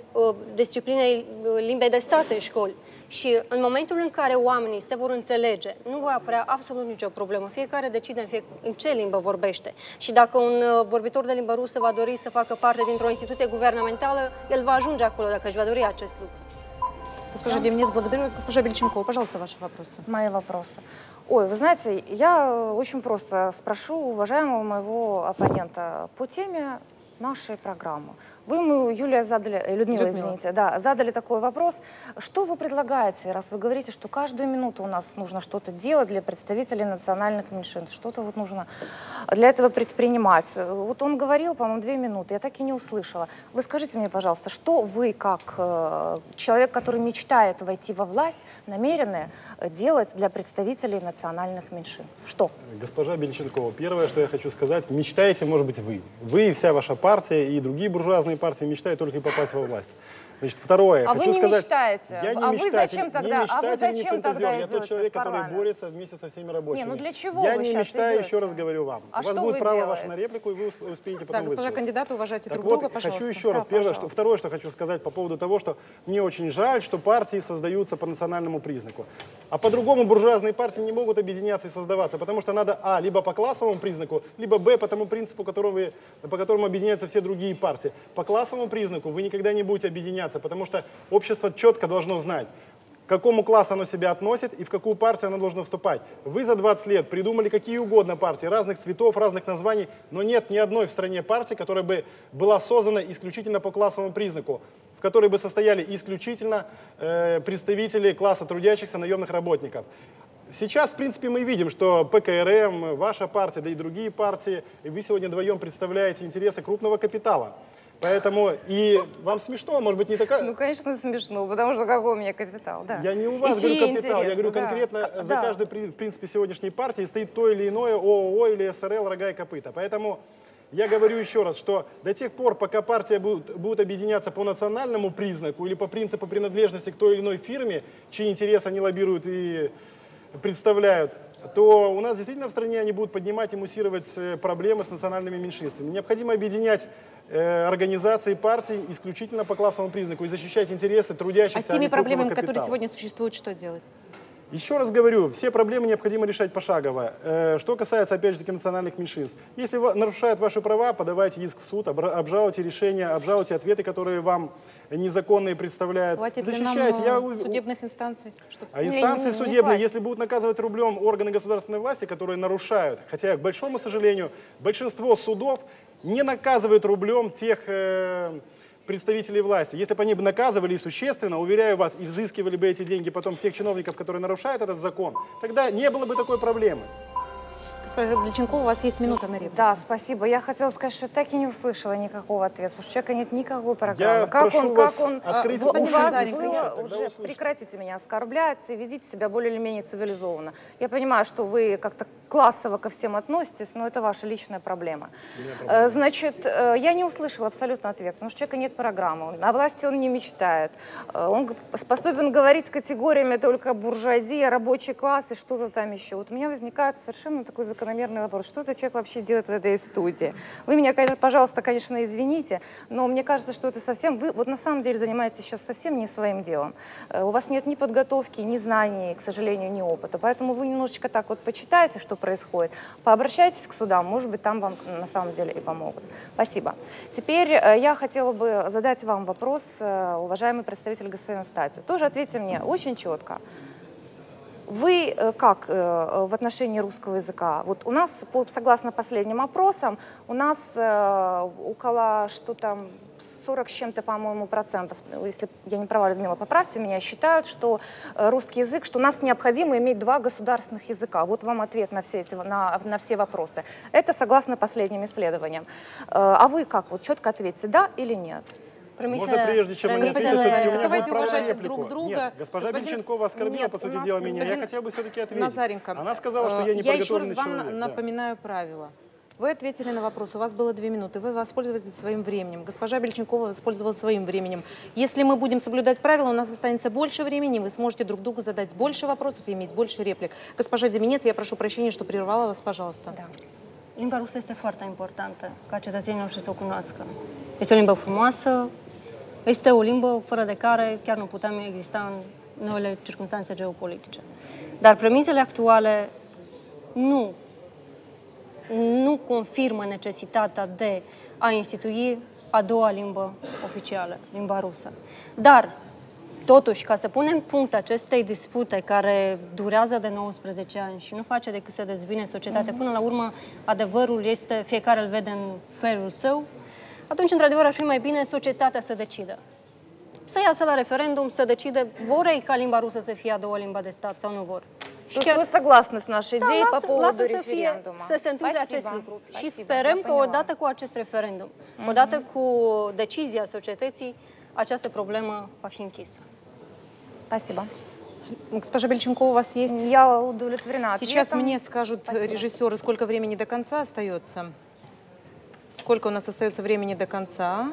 disciplinei limbei de stat în școli. Și în momentul în care oamenii se vor înțelege, nu va apărea absolut nicio problemă. Fiecare decide în, fie, în ce limbă vorbește. Și dacă un vorbitor de limbă rusă va dori să facă parte dintr-o instituție guvernamentală, el va ajunge acolo dacă își va dori acest lucru. Госпожа Доминец, благодарю вас. Госпожа Бельченкова, пожалуйста, ваши вопросы. Мои вопросы. Ой, вы знаете, я очень просто спрошу уважаемого моего оппонента по теме нашей программы. Вы, мы, Юлия, задали, Людмила, Людмила, извините, да, задали такой вопрос. Что вы предлагаете, раз вы говорите, что каждую минуту у нас нужно что-то делать для представителей национальных меньшинств, что-то вот нужно для этого предпринимать? Вот он говорил, по-моему, две минуты, я так и не услышала. Вы скажите мне, пожалуйста, что вы, как э, человек, который мечтает войти во власть, намерены делать для представителей национальных меньшинств? Что? Госпожа Бельченкова, первое, что я хочу сказать, мечтаете, может быть, вы. Вы и вся ваша партия партия и другие буржуазные партии мечтают только и попасть во власть. Значит, второе. А хочу вы не сказать, мечтаете. Я не а мечтатель, вы зачем тогда, не мечтатель, а вы зачем не тогда фантазер. Я тот идете человек, в который парламент? борется вместе со всеми рабочими. Не, ну для чего Я вы не сейчас мечтаю, идете? еще раз говорю вам. А У вас что будет вы право делаете? ваше на реплику, и вы успеете потом Да, госпожа высказаться. кандидат, уважайте Так друг вот, друга, пожалуйста. хочу еще раз. Да, Первое, пожалуйста. что, второе, что хочу сказать по поводу того, что мне очень жаль, что партии создаются по национальному признаку. А по-другому буржуазные партии не могут объединяться и создаваться, потому что надо, а, либо по классовому признаку, либо, б, по тому принципу, которому вы, по которому объединяются все другие партии. По классовому признаку вы никогда не будете объединяться, потому что общество четко должно знать, к какому классу оно себя относит и в какую партию оно должно вступать. Вы за двадцать лет придумали какие угодно партии, разных цветов, разных названий, но нет ни одной в стране партии, которая бы была создана исключительно по классовому признаку, в которой бы состояли исключительно э, представители класса трудящихся наемных работников. Сейчас, в принципе, мы видим, что П К Р М, ваша партия, да и другие партии, и вы сегодня вдвоем представляете интересы крупного капитала. Поэтому и вам смешно, может быть, не такая... Ну, конечно, смешно, потому что какой у меня капитал, да. Я не у вас И говорю чьи капитал, я интересы, говорю да. конкретно К- за да. каждой, при- в принципе, сегодняшней партии стоит то или иное О О О или С Р Л, рога и копыта. Поэтому я говорю еще раз, что до тех пор, пока партия будет, будет объединяться по национальному признаку или по принципу принадлежности к той или иной фирме, чьи интересы они лоббируют и представляют, то у нас действительно в стране они будут поднимать и муссировать э, проблемы с национальными меньшинствами. Необходимо объединять э, организации партий исключительно по классовому признаку и защищать интересы трудящихся, А с теми не крупного проблемами, капитала. которые сегодня существуют, что делать? Еще раз говорю, все проблемы необходимо решать пошагово. Э, Что касается, опять же таки, национальных меньшинств. Если ва- нарушают ваши права, подавайте иск в суд, обра- обжалуйте решения, обжалуйте ответы, которые вам незаконные представляют. Хватит ли нам Защищайте. Я э, у- судебных инстанций? Чтобы... А Не, инстанции не, не судебные, хватит. если будут наказывать рублем органы государственной власти, которые нарушают, хотя, к большому сожалению, большинство судов не наказывают рублем тех э, представителей власти. Если бы они бы наказывали и существенно, уверяю вас, и взыскивали бы эти деньги потом с тех чиновников, которые нарушают этот закон, тогда не было бы такой проблемы. Госпожа Бельченкова, у вас есть минута на реплику. Да, спасибо. Я хотела сказать, что я так и не услышала никакого ответа, потому что у человека нет никакой Я программы. Как прошу он, вас как он, открыть в- у уши, вас Назаренко, было тогда уже, услышите. прекратите меня оскорблять и ведите себя более или менее цивилизованно. Я понимаю, что вы как-то классово ко всем относитесь, но это ваша личная проблема. Э, Значит, э, я не услышала абсолютно ответ, потому что у человека нет программы, о власти он не мечтает. Э, Он г- способен говорить категориями только буржуазия, рабочий класс и что-то там еще. Вот у меня возникает совершенно такой закономерный вопрос. Что этот человек вообще делает в этой студии? Вы меня, конечно, пожалуйста, конечно, извините, но мне кажется, что это совсем... Вы вот на самом деле занимаетесь сейчас совсем не своим делом. Э, У вас нет ни подготовки, ни знаний, к сожалению, ни опыта. Поэтому вы немножечко так вот почитайте, что происходит, пообращайтесь к судам, может быть, там вам на самом деле и помогут. Спасибо. Теперь э, я хотела бы задать вам вопрос, э, уважаемый представитель господин Стати. Тоже ответьте мне очень четко. Вы э, как э, в отношении русского языка? Вот у нас, по- согласно последним опросам, у нас э, около что там сорок с чем-то, по-моему, процентов, если я не права, Людмила, поправьте меня, считают, что э, русский язык, что у нас необходимо иметь два государственных языка. Вот вам ответ на все, эти, на, на все вопросы. Это согласно последним исследованиям. Э, а вы как? Вот четко ответьте, да или нет? Можно прежде, чем они Господин ответят, Назаренко, все-таки у меня давайте будет право на уважать реплику. друг друга. Нет, госпожа Господин- Бельченкова оскорбила, Нет, по у сути нас дела, меня. Я господин хотел бы все-таки ответить. Назаренко, Она сказала, что я не э, я еще раз подготовленный вам человек. да. напоминаю правила. Вы ответили на вопрос, у вас было две минуты, вы воспользовались своим временем. Госпожа Бельченкова воспользовалась своим временем. Если мы будем соблюдать правила, у нас останется больше времени, вы сможете друг другу задать больше вопросов и иметь больше реплик. Госпожа Деменец, я прошу прощения, что прервала вас, пожалуйста. Да. Limba rusă este foarte importantă ca cetățenii noștri să o cunoască. Este o limbă frumoasă, este o limbă fără de care chiar nu putem exista în noile circunstanțe geopolitice. Dar premisele actuale nu, nu confirmă necesitatea de a institui a doua limbă oficială, limba rusă. Dar, totuși, ca să punem punct acestei dispute care durează de nouăsprezece ani și nu face decât să dezbine societatea, până la urmă adevărul este, fiecare îl vede în felul său, atunci, într-adevăr, ar fi mai bine societatea să decidă. Să iasă la referendum, să decide, vor ei ca limba rusă să fie a doua limba de stat sau nu vor. Și То есть вы согласны с нашей da, идеей по lasă, поводу lasă să, fie, референдума? să se întâmple Спасибо. acest lucru. Și Спасибо, sperăm я că поняла. odată cu acest referendum, odată cu decizia societății, această problemă va fi închisă. Спасибо. Госпожа Бельченкова, у вас есть? Я удовлетворена Сейчас ответом. мне скажут Спасибо. режиссеры, сколько времени до конца остается. Сколько у нас остается времени до конца?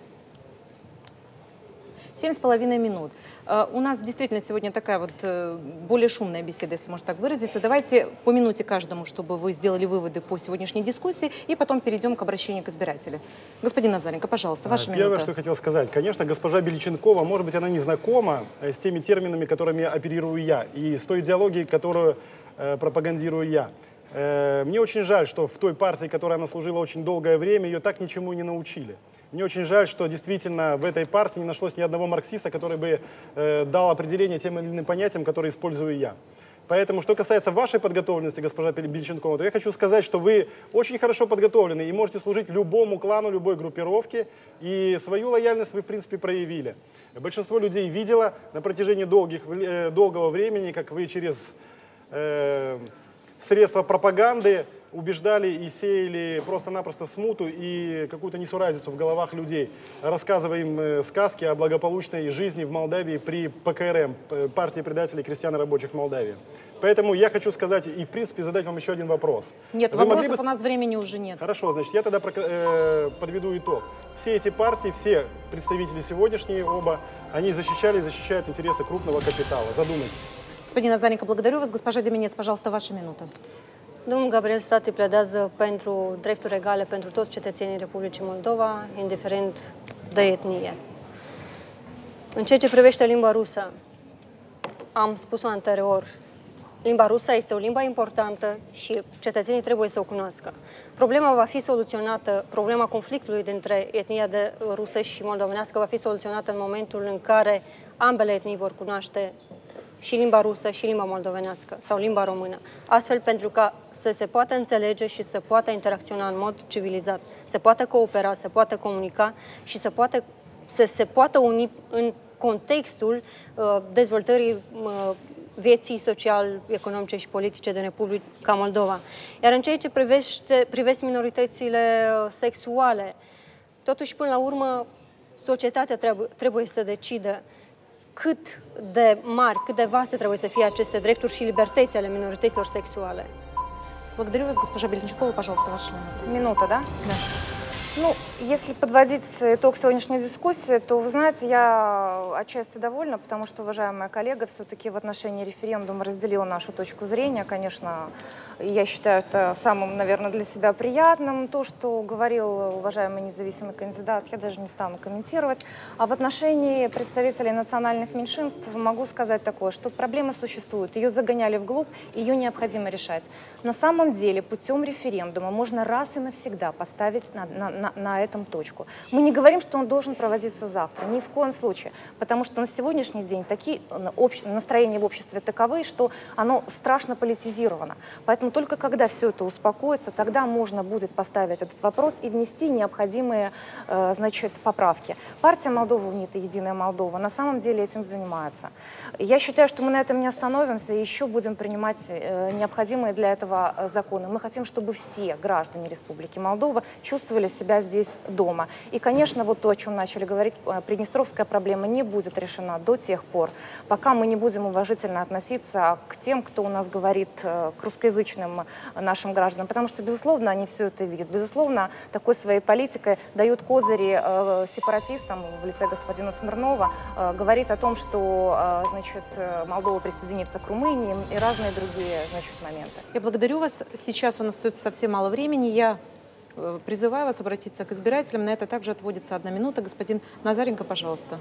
Семь с половиной минут. Uh, у нас действительно сегодня такая вот uh, более шумная беседа, если можно так выразиться. Давайте по минуте каждому, чтобы вы сделали выводы по сегодняшней дискуссии, и потом перейдем к обращению к избирателю. Господин Назаренко, пожалуйста, ваша Первое, минута. что я хотел сказать. Конечно, госпожа Бельченкова, может быть, она не знакома с теми терминами, которыми оперирую я, и с той идеологией, которую э, пропагандирую я. Э, мне очень жаль, что в той партии, которой она служила очень долгое время, ее так ничему и не научили. Мне очень жаль, что действительно в этой партии не нашлось ни одного марксиста, который бы э, дал определение тем или иным понятиям, которые использую я. Поэтому, что касается вашей подготовленности, госпожа Бельченкова, то я хочу сказать, что вы очень хорошо подготовлены и можете служить любому клану, любой группировке, и свою лояльность вы, в принципе, проявили. Большинство людей видело на протяжении долгих, э, долгого времени, как вы через э, средства пропаганды убеждали и сеяли просто-напросто смуту и какую-то несуразицу в головах людей, рассказывая им сказки о благополучной жизни в Молдавии при ПКРМ, партии предателей крестьян и рабочих Молдавии. Поэтому я хочу сказать и, в принципе, задать вам еще один вопрос. Нет, Вы вопросов бы... у нас времени уже нет. Хорошо, значит, я тогда э, подведу итог. Все эти партии, все представители сегодняшние оба, они защищали и защищают интересы крупного капитала. Задумайтесь. Господин Назаренко, благодарю вас. Госпожа Деменец, păi ваша минута. Domnul Gabriel Stati pledează pentru drepturi egale pentru toți cetățenii Republicii Moldova, indiferent de etnie. În ceea ce privește limba rusă, am spus-o anterior, limba rusă este o limbă importantă și cetățenii trebuie să o cunoască. Problema va fi soluționată, problema conflictului dintre etnia de rusă și moldovenească va fi soluționată în momentul în care ambele etnii vor cunoaște și limba rusă și limba moldovenească sau limba română, astfel pentru ca să se poată înțelege și să poată interacționa în mod civilizat, să poată coopera, să poată comunica și să, poată, să se poată uni în contextul uh, dezvoltării uh, vieții social-economice și politice din Republica Moldova. Iar în ceea ce privește, privesc minoritățile sexuale, totuși, până la urmă, societatea trebuie, trebuie să decidă cât de mari, cât de vaste trebuie să fie aceste drepturi și libertăți ale minorităților sexuale. Благодарю вас, госпожа Бельченкова, пожалуйста, ваша минута. Минута, да? Да. Ну, если подводить итог сегодняшней дискуссии, то, вы знаете, я отчасти довольна, потому что уважаемая коллега все-таки в отношении референдума разделила нашу точку зрения. Конечно, я считаю это самым, наверное, для себя приятным. То, что говорил уважаемый независимый кандидат, я даже не стану комментировать. А в отношении представителей национальных меньшинств могу сказать такое, что проблема существует, ее загоняли вглубь, ее необходимо решать. На самом деле, путем референдума можно раз и навсегда поставить на, на, на, на этом точку. Мы не говорим, что он должен проводиться завтра, ни в коем случае, потому что на сегодняшний день такие общ... настроения в обществе таковы, что оно страшно политизировано. Поэтому только когда все это успокоится, тогда можно будет поставить этот вопрос и внести необходимые э, значит, поправки. Партия Молдова Унита, Единая Молдова на самом деле этим занимается. Я считаю, что мы на этом не остановимся и еще будем принимать э, необходимые для этого законы. Мы хотим, чтобы все граждане Республики Молдова чувствовали себя здесь дома. И, конечно, вот то, о чем начали говорить, приднестровская проблема не будет решена до тех пор, пока мы не будем уважительно относиться к тем, кто у нас говорит, к русскоязычным нашим гражданам. Потому что, безусловно, они все это видят. Безусловно, такой своей политикой дают козыри э, сепаратистам в лице господина Смирнова э, говорить о том, что э, значит, Молдова присоединится к Румынии и разные другие значит, моменты. Я благодарю вас. Сейчас у нас остается совсем мало времени. Я призываю вас обратиться к избирателям. На это также отводится одна минута. Господин Назаренко, пожалуйста.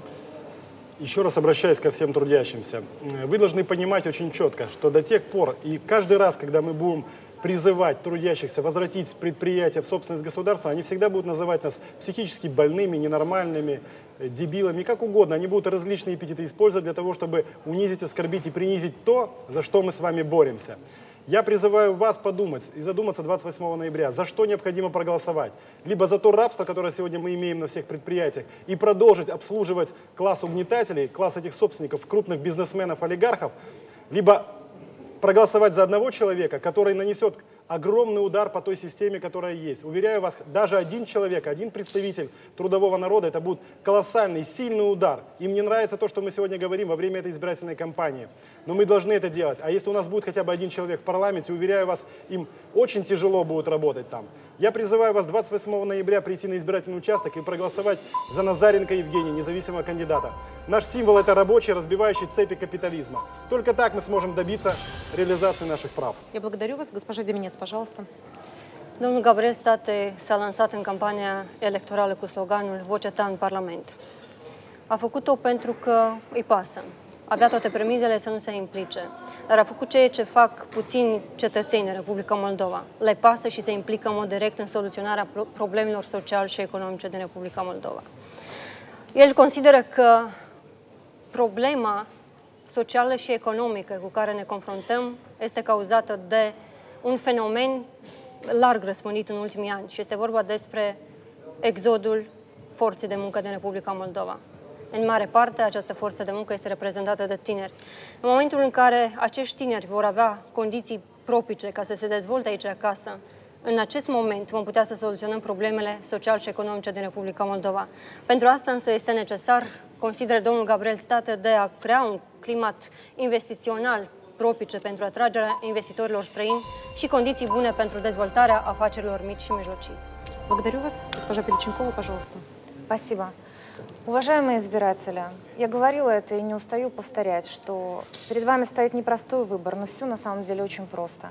Еще раз обращаюсь ко всем трудящимся. Вы должны понимать очень четко, что до тех пор и каждый раз, когда мы будем призывать трудящихся возвратить предприятия в собственность государства, они всегда будут называть нас психически больными, ненормальными, дебилами, как угодно. Они будут различные эпитеты использовать для того, чтобы унизить, оскорбить и принизить то, за что мы с вами боремся. Я призываю вас подумать и задуматься двадцать восьмого ноября, за что необходимо проголосовать. Либо за то рабство, которое сегодня мы имеем на всех предприятиях, и продолжить обслуживать класс угнетателей, класс этих собственников, крупных бизнесменов, олигархов, либо проголосовать за одного человека, который нанесет огромный удар по той системе, которая есть. Уверяю вас, даже один человек, один представитель трудового народа, это будет колоссальный, сильный удар. Им не нравится то, что мы сегодня говорим во время этой избирательной кампании. Но мы должны это делать. А если у нас будет хотя бы один человек в парламенте, уверяю вас, им очень тяжело будет работать там. Я призываю вас двадцать восьмого ноября прийти на избирательный участок и проголосовать за Назаренко Евгения, независимого кандидата. Наш символ – это рабочий, разбивающий цепи капитализма. Только так мы сможем добиться реализации наших прав. Я благодарю вас. Госпожа Деменец, пожалуйста. Domnul Gabriel State s-a lansat în campania electorală cu sloganul Vocea ta în Parlament. A făcut-o pentru că îi pasă. Avea toate premizele să nu se implice, dar a făcut ceea ce fac puțini cetățeni în Republica Moldova. Le pasă și se implică în mod direct în soluționarea problemelor sociale și economice din Republica Moldova. El consideră că problema socială și economică cu care ne confruntăm este cauzată de un fenomen larg răspândit în ultimii ani și este vorba despre exodul forței de muncă din Republica Moldova. În mare parte, această forță de muncă este reprezentată de tineri. În momentul în care acești tineri vor avea condiții propice ca să se dezvolte aici acasă, în acest moment vom putea să soluționăm problemele sociale și economice din Republica Moldova. Pentru asta însă este necesar, consideră domnul Gabriel State, de a crea un climat investițional propice pentru atragerea investitorilor străini și condiții bune pentru dezvoltarea afacerilor mici și mijlocii. Благодарю вас. Госпожа Пельченкова, пожалуйста. Спасибо. Уважаемые избиратели, я говорила это и не устаю повторять, что перед вами стоит непростой выбор, но все на самом деле очень просто.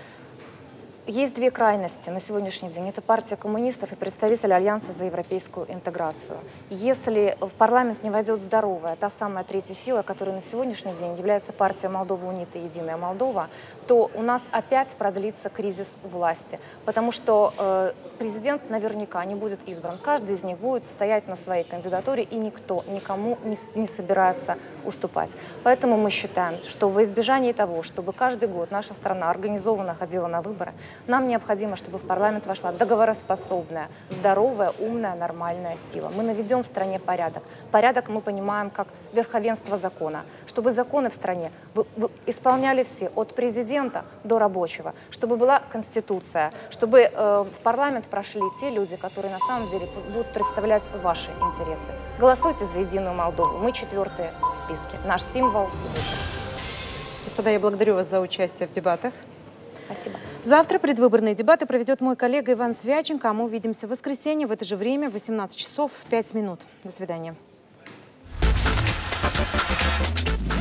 Есть две крайности на сегодняшний день. Это партия коммунистов и представители Альянса за европейскую интеграцию. Если в парламент не войдет здоровая, та самая третья сила, которая на сегодняшний день является партия Молдова Унита и Единая Молдова, то у нас опять продлится кризис власти. Потому что э, президент наверняка не будет избран. Каждый из них будет стоять на своей кандидатуре, и никто никому не, не собирается уступать. Поэтому мы считаем, что во избежание того, чтобы каждый год наша страна организованно ходила на выборы, нам необходимо, чтобы в парламент вошла договороспособная, здоровая, умная, нормальная сила. Мы наведем в стране порядок. Порядок мы понимаем как верховенство закона. Чтобы законы в стране исполняли все, от президента до рабочего. Чтобы была конституция. Чтобы э, в парламент прошли те люди, которые на самом деле будут представлять ваши интересы. Голосуйте за Единую Молдову. Мы четвертые в списке. Наш символ – Господа, я благодарю вас за участие в дебатах. Спасибо. Завтра предвыборные дебаты проведет мой коллега Иван Свяченко, а мы увидимся в воскресенье в это же время, в восемнадцать часов пять минут. До свидания.